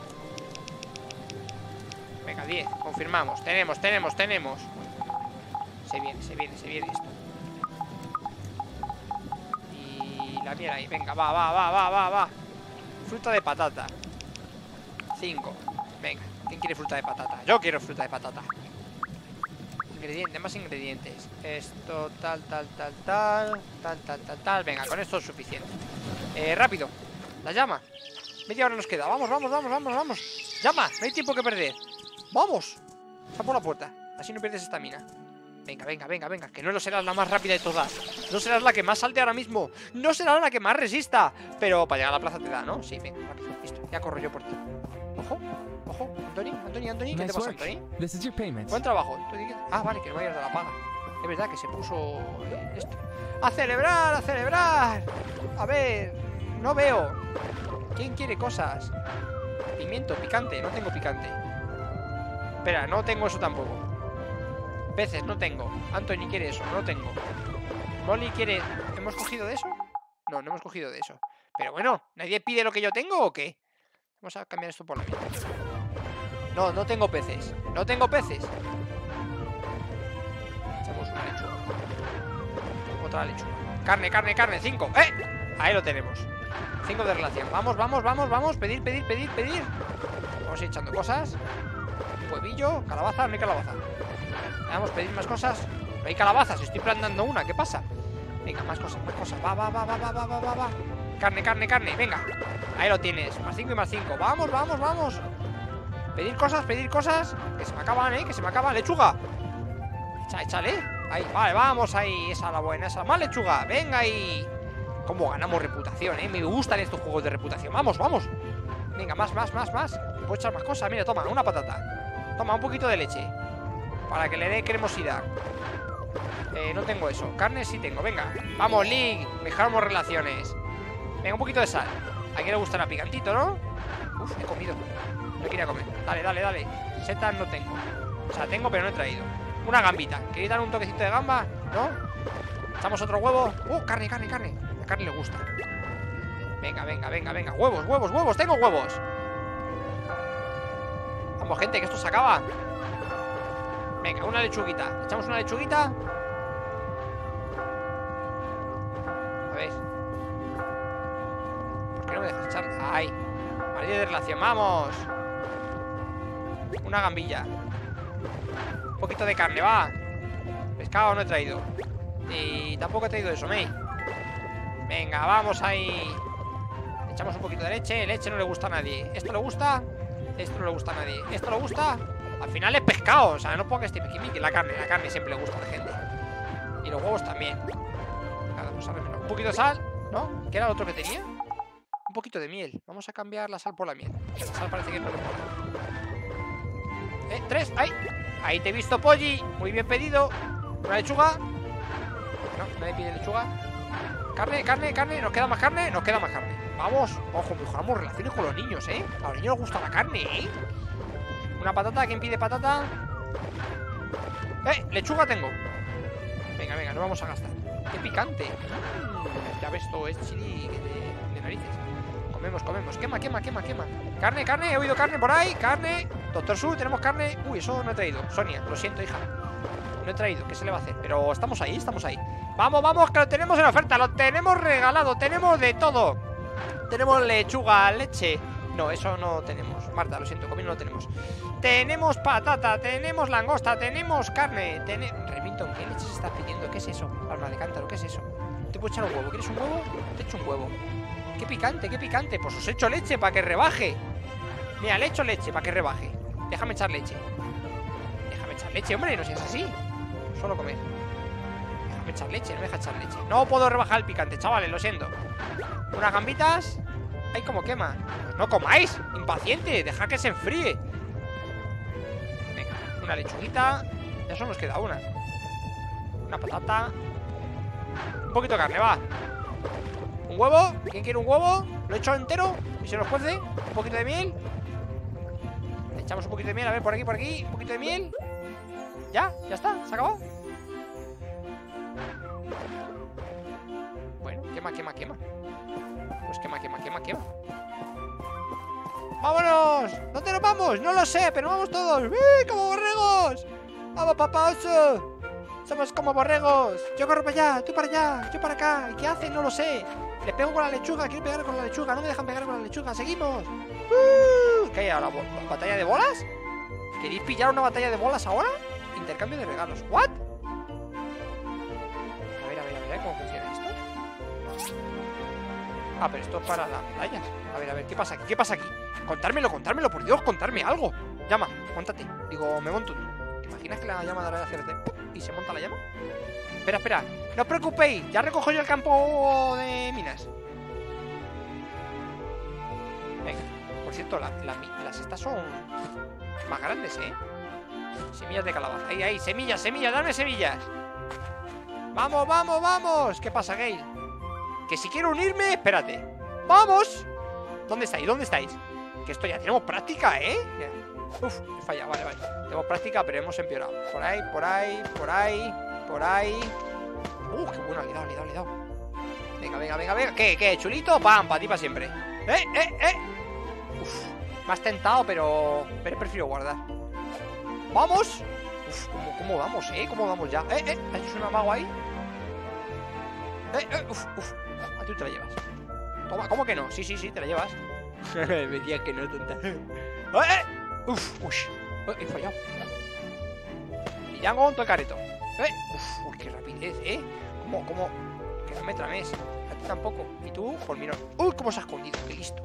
S1: Venga, diez, confirmamos. Tenemos, tenemos, tenemos. Se viene, se viene, se viene esto. Y la miel ahí, venga, va, va, va, va, va, va. Fruta de patata. cinco. Venga, ¿quién quiere fruta de patata? Yo quiero fruta de patata. Ingredientes, más ingredientes. Esto, tal, tal, tal, tal. Tal, tal, tal, tal. Venga, con esto es suficiente. Eh, rápido. La llama. Media hora nos queda. Vamos, vamos, vamos, vamos, vamos. Llama, no hay tiempo que perder. ¡Vamos! Está por la puerta. Así no pierdes estamina. Venga, venga, venga, venga. Que no lo serás la más rápida de todas. No serás la que más salte ahora mismo. No serás la que más resista. Pero para llegar a la plaza te da, ¿no? Sí, venga, rápido. Listo. Ya corro yo por ti. Ojo, ojo. Anthony, Anthony, Anthony. ¿Qué te pasa, Anthony? Buen trabajo. Ah, vale, que no vayas de la paga. Es verdad que se puso eh, esto. ¡A celebrar, a celebrar! A ver, no veo. ¿Quién quiere cosas? Pimiento, picante, no tengo picante. Espera, no tengo eso tampoco. Peces, no tengo. Anthony quiere eso, no tengo. Molly quiere... ¿Hemos cogido de eso? No, no hemos cogido de eso. Pero bueno, ¿nadie pide lo que yo tengo o qué? Vamos a cambiar esto por la mitad. No, no tengo peces. No tengo peces. Echamos una lechuga. Otra lechuga. Carne, carne, carne, cinco. ¡Eh! Ahí lo tenemos. Cinco de relación. Vamos, vamos, vamos, vamos. Pedir, pedir, pedir, pedir. Vamos a ir echando cosas. Huevillo, calabaza, no hay calabaza. Vamos a pedir más cosas. No hay calabazas, estoy plantando una, ¿qué pasa? Venga, más cosas, más cosas. Va, va, va, va, va, va, va, va, va. Carne, carne, carne, venga. Ahí lo tienes, más cinco y más cinco. Vamos, vamos, vamos. Pedir cosas, pedir cosas. Que se me acaban, eh, que se me acaban. Lechuga. Echa, échale. Ahí, vale, vamos ahí. Esa es la buena, esa. Más lechuga, venga ahí. Cómo ganamos reputación, eh. Me gustan estos juegos de reputación. Vamos, vamos. Venga, más, más, más, más. Puedo echar más cosas, mira, toma, una patata. Toma, un poquito de leche. Para que le dé cremosidad. Eh, no tengo eso. Carne sí tengo, venga. Vamos, Link, mejoramos relaciones. Venga, un poquito de sal. A quien le gustará picantito, ¿no? Uf, he comido. No quería comer. Dale, dale, dale. Setas no tengo. O sea, tengo, pero no he traído. Una gambita. ¿Queréis dar un toquecito de gamba? ¿No? Echamos otro huevo. Uh, carne, carne, carne. A carne le gusta. Venga, venga, venga, venga. Huevos, huevos, huevos. Tengo huevos. Vamos, gente, que esto se acaba. Venga, una lechuguita. Echamos una lechuguita. A ver. ¿Por qué no me dejas echar? Ahí. Marido de relación, vamos. Una gambilla. Un poquito de carne, va. Pescado no he traído. Y tampoco he traído eso, May. Venga, vamos ahí. Echamos un poquito de leche. Leche no le gusta a nadie. ¿Esto le gusta? Esto no le gusta a nadie. ¿Esto le gusta? Al final es pescado, o sea, no pongo este piquimiqui. La carne, la carne siempre le gusta a la gente. Y los huevos también. Vamos a ver, un poquito de sal, ¿no? ¿Qué era lo otro que tenía? Un poquito de miel. Vamos a cambiar la sal por la miel. La sal parece que no le mola. Eh, tres, ahí. Ahí te he visto, Polly. Muy bien pedido. Una lechuga. No, nadie pide lechuga. Carne, carne, carne. ¿Nos queda más carne? Nos queda más carne. Vamos. Ojo, mejoramos relaciones con los niños, ¿eh? A los niños les gusta la carne, ¿eh? Una patata, ¿quién pide patata? ¡Eh! Lechuga tengo. Venga, venga, no vamos a gastar. ¡Qué picante! Mm, ya ves, todo es chili de, de narices. Comemos, comemos. Quema, quema, quema, quema. Carne, carne, he oído carne por ahí. Carne. Doctor Su, tenemos carne. Uy, eso no he traído. Sonia, lo siento, hija. No he traído, ¿qué se le va a hacer? Pero estamos ahí, estamos ahí. Vamos, vamos, que lo tenemos en oferta. Lo tenemos regalado, tenemos de todo. Tenemos lechuga, leche. No, eso no tenemos. Marta, lo siento, comino no tenemos. Tenemos patata, tenemos langosta, tenemos carne. Tene... Remington, ¿qué leches estás pidiendo? ¿Qué es eso? Alma de cántaro, ¿qué es eso? Te puedo echar un huevo. ¿Quieres un huevo? Te echo un huevo. Qué picante, qué picante. Pues os echo leche para que rebaje. Mira, le echo leche para que rebaje. Déjame echar leche. Déjame echar leche, hombre, no seas así. Solo comer. Déjame echar leche, no me deja echar leche. No puedo rebajar el picante, chavales, lo siento. Unas gambitas. ¡Ay, cómo quema! Pues no comáis, impaciente, dejad que se enfríe. Venga, una lechuguita. Ya solo nos queda una. Una patata. Un poquito de carne, va. Un huevo, ¿quién quiere un huevo? Lo he hecho entero y se nos cuece. Un poquito de miel. Le echamos un poquito de miel, a ver, por aquí, por aquí. Un poquito de miel. Ya, ya está, se acabó. Bueno, quema, quema, quema. Pues quema, quema, quema, quema. ¡Vámonos! ¿Dónde nos vamos? No lo sé, pero vamos todos. ¡Eh, como borregos! ¡Vamos, papá oso! Somos como borregos. Yo corro para allá, tú para allá, yo para acá. ¿Y qué hacen? No lo sé. Les pego con la lechuga, quiero pegar con la lechuga. No me dejan pegar con la lechuga, seguimos. ¡Uh! ¿Qué hay ahora? ¿Batalla de bolas? ¿Queréis pillar una batalla de bolas ahora? Intercambio de regalos. ¿What? A ver, a ver, a ver, ¿cómo funciona esto? Ah, pero esto es para las medallas. A ver, a ver, ¿qué pasa aquí? ¿Qué pasa aquí? Contármelo, contármelo, por Dios, contarme algo. Llama, móntate. Digo, me monto. ¿Te imaginas que la llama dará de hacer y se monta la llama? Espera, espera. No os preocupéis, ya recojo yo el campo de minas. Venga, por cierto, la, la, las estas son más grandes, ¿eh? Semillas de calabaza. Ahí, ahí, semillas, semillas, dame semillas. Vamos, vamos, vamos. ¿Qué pasa, Gale? Que si quiero unirme, espérate. ¡Vamos! ¿Dónde estáis? ¿Dónde estáis? Que esto ya tenemos práctica, ¿eh? Uf, he fallado, vale, vale. Tenemos práctica, pero hemos empeorado. Por ahí, por ahí, por ahí, por ahí. Uh, qué bueno, le he dado, le he dado, le he dado. Venga, venga, venga, venga. ¿Qué, qué? ¿Chulito? Pam, para ti, para siempre. ¡Eh, eh, eh! Uf, me has tentado, pero... Pero prefiero guardar. ¡Vamos! Uf, ¿cómo, cómo vamos, eh? ¿Cómo vamos ya? ¡Eh, eh! ¿Has hecho un amago ahí? ¡Eh, eh! ¡Uf, uf! A ti te la llevas. Toma, ¿cómo que no? Sí, sí, sí, te la llevas. Me decías que no, tonta. ¡Eh, eh! ¡Uf! ¡Ush! Oh, he fallado. Y ya hago un tocareto. ¡Eh! ¡Uf! ¡Uy, qué rapidez, eh! ¿Cómo, cómo? Que no me trames. A ti tampoco. Y tú, por mirón. ¡Uy, cómo se ha escondido! ¡Qué listo!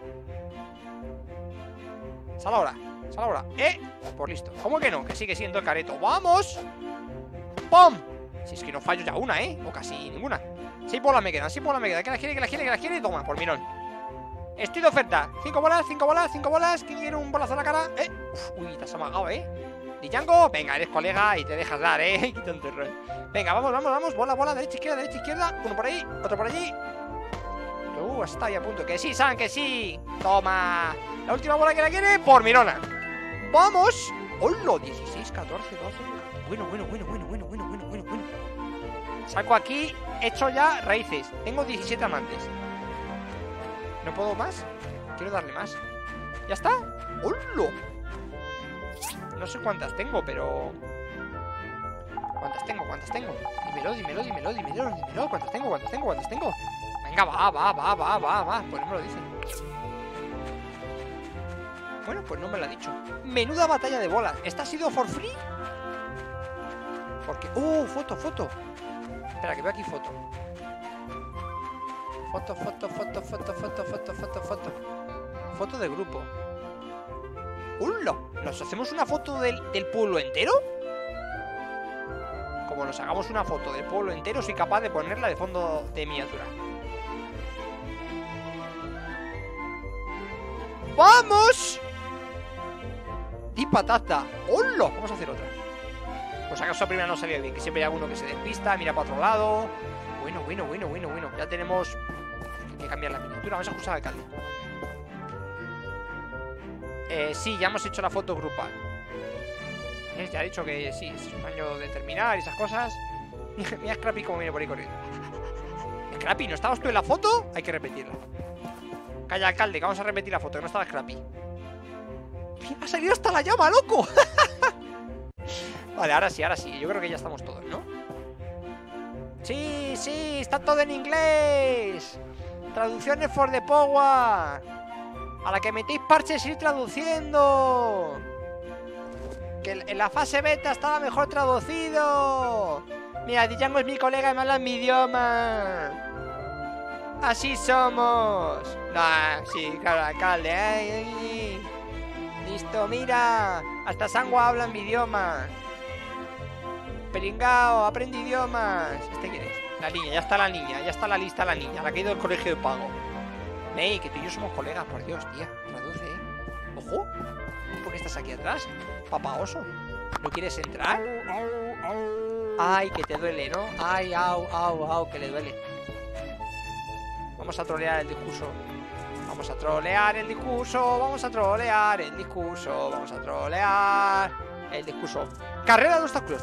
S1: Sal ahora. Sal ahora. ¡Eh! Por listo. ¿Cómo que no? Que sigue siendo el careto. ¡Vamos! ¡Pum! Si es que no fallo ya una, ¿eh? O casi ninguna. Seis bolas me quedan. Seis bolas me quedan. ¿Que las quiere? ¿Que las quiere? ¿Que las quiere? Toma, por mirón. Estoy de oferta. Cinco bolas, cinco bolas, cinco bolas. ¿Quién quiere un bolazo a la cara? ¿Eh? Uf, uy, te has amagado, ¿eh? Django, venga, eres colega y te dejas dar, ¿eh? Quita un terror. Venga, vamos, vamos, vamos. Bola, bola, derecha, izquierda, derecha, izquierda. Uno por ahí, otro por allí. Uh, está ahí a punto. Que sí, San, que sí. Toma. La última bola que la quiere, por mirona. Vamos. ¡Hola! dieciséis, catorce, doce. Bueno, bueno, bueno, bueno, bueno, bueno, bueno, bueno, bueno. Saco aquí, hecho ya raíces. Tengo diecisiete amantes. ¿No puedo más? Quiero darle más. ¿Ya está? ¡Hola! No sé cuántas tengo, pero... ¿Cuántas tengo? ¿Cuántas tengo? Dímelo, dímelo, dímelo, dímelo, dímelo. ¿Cuántas tengo? ¿Cuántas tengo? ¿Cuántas tengo? Venga, va, va, va, va, va, va. Pues no me lo dicen. Bueno, pues no me lo ha dicho. Menuda batalla de bolas. ¿Esta ha sido for free? Porque... ¡Uh! Foto, foto. Espera, que veo aquí foto. Foto, foto, foto, foto, foto, foto, foto, foto. Foto de grupo. ¡Hola! ¿Nos hacemos una foto del, del pueblo entero? Como nos hagamos una foto del pueblo entero, soy capaz de ponerla de fondo de miniatura. ¡Vamos! ¡Di patata! ¡Hola! Vamos a hacer otra. Pues acaso la primera no salió bien, que siempre hay alguno que se despista, mira para otro lado. Bueno, bueno, bueno, bueno, bueno. Ya tenemos que cambiar la miniatura. Vamos a ajustar al alcalde. Eh, sí, ya hemos hecho la foto grupal. ¿Eh? Ya he dicho que sí, es un año de terminar y esas cosas. Mira Scrappy como viene por ahí corriendo. Scrappy, ¿no estabas tú en la foto? Hay que repetirla. Calla, alcalde, que vamos a repetir la foto, que no estaba Scrappy. Ha salido hasta la llama, loco. Vale, ahora sí, ahora sí. Yo creo que ya estamos todos, ¿no? Sí, sí, está todo en inglés. Traducciones for the power. A la que metéis parches ir traduciendo. Que en la fase beta estaba mejor traducido. Mira, Django es mi colega y me habla en mi idioma. Así somos. Nah, sí, claro, alcalde. Ay, ay. Listo, mira. Hasta Sangua habla en mi idioma. Peringao, aprende idiomas. ¿Este quién es? La niña, ya está la niña. Ya está la lista la niña, la que ha ido al colegio de pago. Ney, que tú y yo somos colegas, por Dios, tía. Traduce, ¿eh? Ojo. ¿Por qué estás aquí atrás? Papá oso. ¿No quieres entrar? Ay, que te duele, ¿no? Ay, au, au, au, que le duele. Vamos a trolear el discurso. Vamos a trolear el discurso. Vamos a trolear el discurso. Vamos a trolear el discurso. Carrera de obstáculos.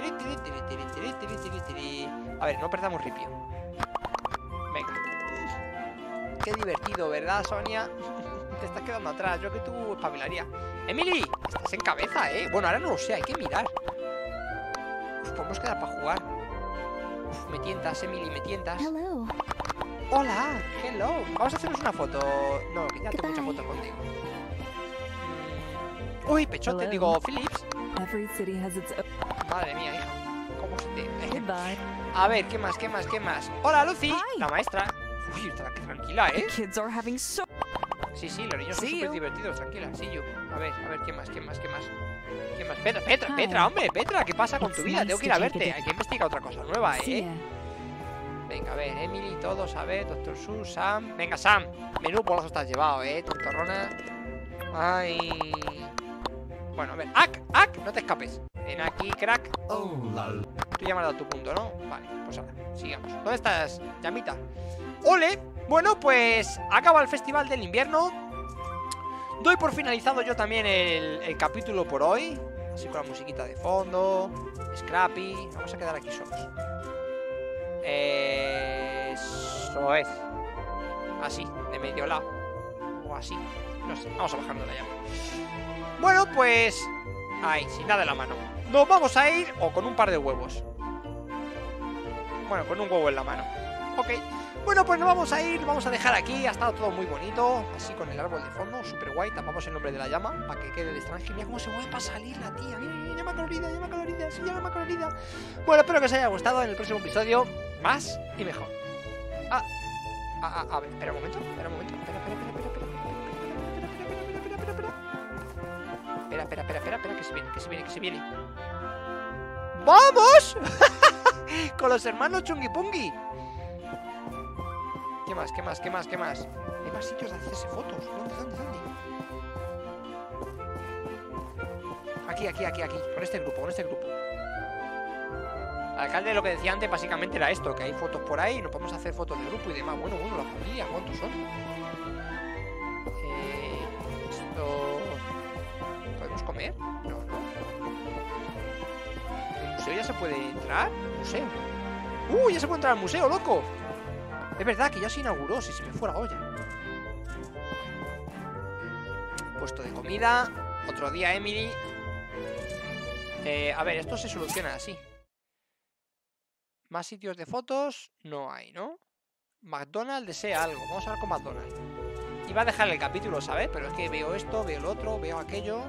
S1: A ver, no perdamos ripio. Venga. Qué divertido, ¿verdad, Sonia? Te estás quedando atrás. Yo que tú espabilaría. ¡Emily! Estás en cabeza, ¿eh? Bueno, ahora no lo sé, hay que mirar. Uf, podemos quedar para jugar. Uf, me tientas, Emily, me tientas.
S4: Hello.
S1: Hola, hello. Vamos a hacernos una foto. No, que ya tengo muchas fotos contigo. Mm. Uy, pechote,
S5: Hello.
S1: digo, Philips.
S5: Every city has its own.
S1: Madre mía, hija. ¿Cómo se te...?
S5: Goodbye.
S1: A ver, ¿qué más, qué más, qué más? Hola, Lucy,
S5: Hi.
S1: la maestra. Uy, está tranquila,
S5: The
S1: ¿eh?
S5: kids are having so.
S1: Sí, sí, los niños son
S5: See
S1: súper
S5: you.
S1: divertidos, tranquila, sí, yo. A ver, a ver, ¿qué más, qué más, qué más? ¿Qué más? Petra, Petra,
S5: Hi.
S1: Petra, hombre, Petra, ¿qué pasa con tu
S5: It's
S1: vida?
S5: nice
S1: Tengo que ir a
S5: to take a
S1: verte,
S5: dip.
S1: hay que investigar otra cosa nueva,
S5: See
S1: ¿eh?
S5: ya.
S1: Venga, a ver, Emily, todos, a ver, Doctor Su, Sam. Venga, Sam, menú bolazo estás llevado, ¿eh? Tontorrona. Ay. Bueno, a ver, Ak, Ak, no te escapes. Ven aquí, crack.
S3: Oh la la.
S1: Tú ya me has dado tu punto, ¿no? Vale, pues ahora, sigamos. ¿Dónde estás, llamita? ¡Ole! Bueno, pues acaba el Festival del Invierno. Doy por finalizado yo también el, el capítulo por hoy. Así con la musiquita de fondo. Scrappy. Vamos a quedar aquí solos. Eso es. Así, de medio lado. O así. No sé, vamos a bajarnos la llama. Bueno, pues... ahí, sin nada en la mano. Nos vamos a ir, o con un par de huevos. Bueno, con un huevo en la mano. Ok. Bueno, pues nos vamos a ir, vamos a dejar aquí. Ha estado todo muy bonito. Así con el árbol de fondo, súper guay. Tapamos el nombre de la llama para que quede el extranjero. Mira cómo se mueve para salir la tía. Mira, mira, llama colorida, llama colorida. Sí, llama colorida. Bueno, espero que os haya gustado. En el próximo episodio, más y mejor. Ah, ah, ah, a ver, espera un momento. Espera un momento. Espera, espera, espera, espera, espera. Espera, espera, espera, espera, espera, que se viene, que se viene, que se viene. ¡Vamos! Con los hermanos Chungi Pungi. ¿Qué más, qué más, qué más, qué más? Hay más sitios de hacerse fotos. ¿Dónde, dónde, dónde? Aquí, aquí, aquí, aquí. Con este grupo, con este grupo. El alcalde lo que decía antes básicamente era esto, que hay fotos por ahí, nos podemos hacer fotos de grupo y demás. Bueno, bueno, la familia, ¿cuántos son? Eh, esto... ¿Podemos comer? No, no. ¿El museo ya se puede entrar? ¿Museo? ¡Uh! Ya se puede entrar al museo, loco. Es verdad que ya se inauguró, si se me fue la olla. Puesto de comida. Otro día, Emily. Eh, a ver, esto se soluciona así. Más sitios de fotos no hay, ¿no? McDonald's desea algo. Vamos a ver con McDonald's. Iba a dejar el capítulo, ¿sabes? Pero es que veo esto, veo lo otro, veo aquello.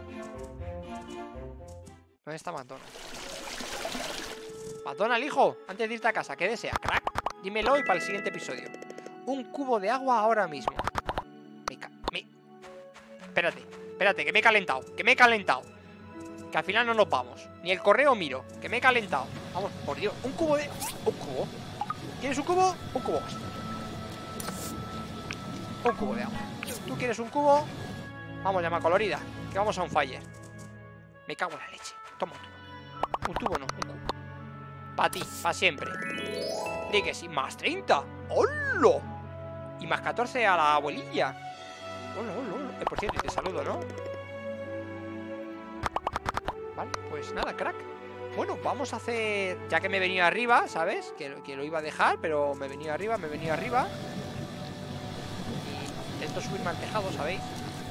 S1: ¿Dónde está McDonald's? McDonald's, hijo, antes de irte a casa, ¿qué desea? ¿Crack? Dímelo y para el siguiente episodio. Un cubo de agua ahora mismo. Me, ca me... Espérate, espérate, que me he calentado. Que me he calentado. Que al final no nos vamos. Ni el correo miro. Que me he calentado. Vamos, por Dios. Un cubo de... Un cubo. ¿Quieres un cubo? Un cubo más. Un cubo de agua. ¿Tú quieres un cubo? Vamos, llama colorida. Que vamos a un fire. Me cago en la leche. Toma un tubo. Un tubo no, un cubo. Para ti, para siempre. Di que sí. Más treinta. ¡Hola! Y más catorce a la abuelilla. ¡Hola, hola, hola! Eh, por cierto, te saludo, ¿no? Vale, pues nada, crack. Bueno, vamos a hacer... Ya que me he venido arriba, ¿sabes? Que, que lo iba a dejar, pero me he venido arriba, me he venido arriba. Y esto es subirme al tejado, ¿sabéis?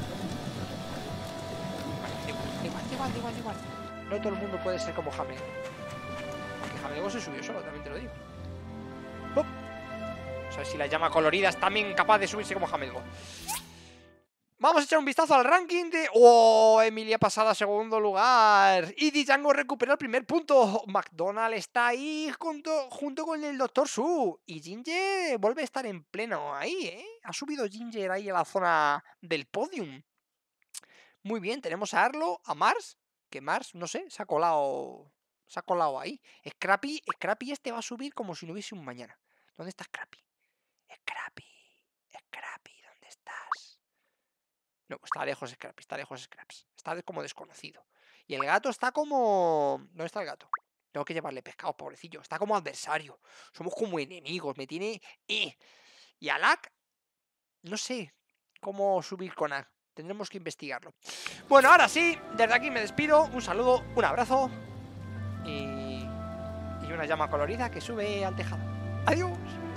S1: Vale, da igual, da igual, da igual, da igual, da igual. No todo el mundo puede ser como Jamelgo. Porque Jamelgo se subió solo, también te lo digo. ¡Hop! O sea, si la llama colorida es también capaz de subirse como Jamelgo. Vamos a echar un vistazo al ranking de... ¡Oh! Emilia pasada a segundo lugar. Y Django recupera el primer punto. McDonald's está ahí junto, junto con el doctor Su. Y Ginger vuelve a estar en pleno ahí, ¿eh? Ha subido Ginger ahí a la zona del podium. Muy bien, tenemos a Arlo, a Mars. Que Mars, no sé, se ha colado... Se ha colado ahí. Scrappy, Scrappy este va a subir como si no hubiese un mañana. ¿Dónde está Scrappy? Scrappy, Scrappy, ¿dónde estás? No, está lejos Scrappy, está lejos Scraps. Está como desconocido. Y el gato está como... ¿Dónde está el gato? Tengo que llevarle pescado, pobrecillo. Está como adversario. Somos como enemigos. Me tiene... Eh. Y a Lack... No sé cómo subir con A. Tendremos que investigarlo. Bueno, ahora sí. Desde aquí me despido. Un saludo, un abrazo. Y... Y una llama colorida que sube al tejado. Adiós.